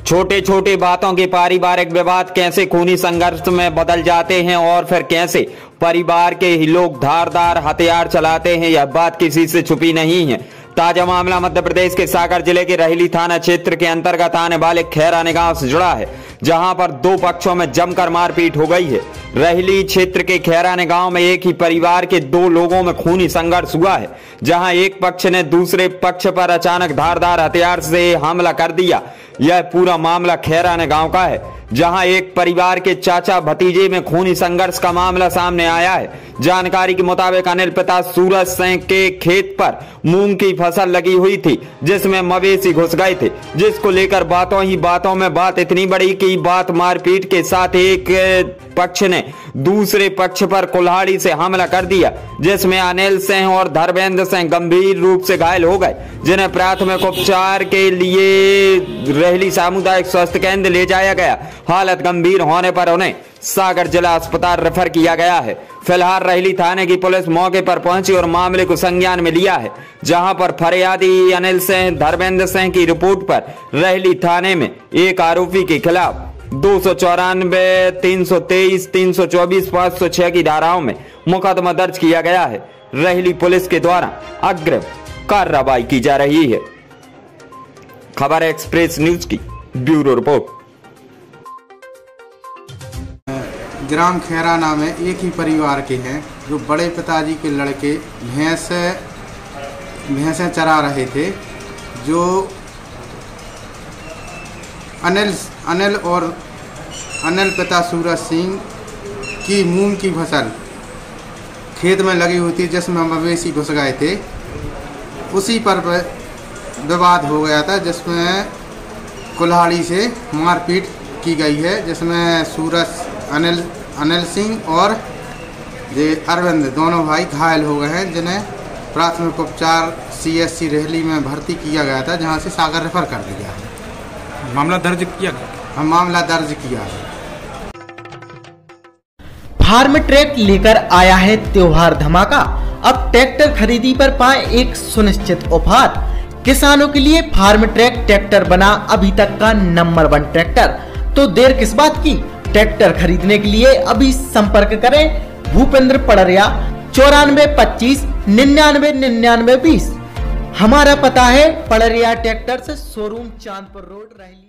छोटे छोटे बातों के पारिवारिक विवाद कैसे खूनी संघर्ष में बदल जाते हैं और फिर कैसे परिवार के ही लोग धारदार हथियार चलाते हैं, यह बात किसी से छुपी नहीं है। ताजा मामला मध्य प्रदेश के सागर जिले के रहली थाना क्षेत्र के अंतर्गत आने वाले खैराने गांव से जुड़ा है, जहां पर दो पक्षों में जमकर मारपीट हो गई है। रहली क्षेत्र के खैराने गांव में एक ही परिवार के दो लोगों में खूनी संघर्ष हुआ है, जहां एक पक्ष ने दूसरे पक्ष पर अचानक धारदार हथियार से हमला कर दिया। यह पूरा मामला खैराने गांव का है, जहां एक परिवार के चाचा भतीजे में खूनी संघर्ष का मामला सामने आया है। जानकारी के मुताबिक अनिल पिता सूरज सिंह के खेत पर मूंग की फसल लगी हुई थी, जिसमें मवेशी घुस गए थे, जिसको लेकर बातों ही बातों में बात इतनी बड़ी कि बात मारपीट के साथ एक पक्ष ने दूसरे पक्ष पर कुल्हाड़ी से हमला कर दिया, जिसमें अनिल सिंह और धर्मेंद्र सिंह गंभीर रूप से घायल हो गए, जिन्हें प्राथमिक उपचार के लिए रहली सामुदायिक स्वास्थ्य केंद्र ले जाया गया। हालत गंभीर होने पर उन्हें सागर जिला अस्पताल रेफर किया गया है। फिलहाल रहली थाने की पुलिस मौके पर पहुंची और मामले को संज्ञान में लिया है, जहां पर फरियादी अनिल सिंह धर्मेंद्र सिंह की रिपोर्ट पर रहली थाने में एक आरोपी के खिलाफ 294, 323, 324, 506 की धाराओं में मुकदमा दर्ज किया गया है। रहली पुलिस के द्वारा अग्रिम कार्रवाई की जा रही है। खबर एक्सप्रेस न्यूज की ब्यूरो रिपोर्ट। ग्राम खैराना में एक ही परिवार के हैं, जो बड़े पिताजी के लड़के भैंसें चरा रहे थे। जो अनिल पिता सूरज सिंह की मूंग की फसल खेत में लगी हुई थी, जिसमें मवेशी घुस गए थे। उसी पर विवाद हो गया था, जिसमें कुल्हाड़ी से मारपीट की गई है, जिसमें अनिल सिंह और अरविंद दोनों भाई घायल हो गए हैं, जिन्हें प्राथमिक उपचार CSC रहली में भर्ती किया गया था, जहां से सागर रेफर कर दिया है। मामला दर्ज किया गया? हम मामला दर्ज किया है। फार्म ट्रैक लेकर आया है त्योहार धमाका। अब ट्रैक्टर खरीदी पर पाए एक सुनिश्चित ऑफर। किसानों के लिए फार्म ट्रैक ट्रैक्टर बना अभी तक का नंबर 1 ट्रैक्टर। तो देर किस बात की, ट्रैक्टर खरीदने के लिए अभी संपर्क करें भूपेंद्र पड़रिया 94 25 99 99 20। हमारा पता है पड़रिया ट्रैक्टर से शोरूम चांदपुर रोड रहली।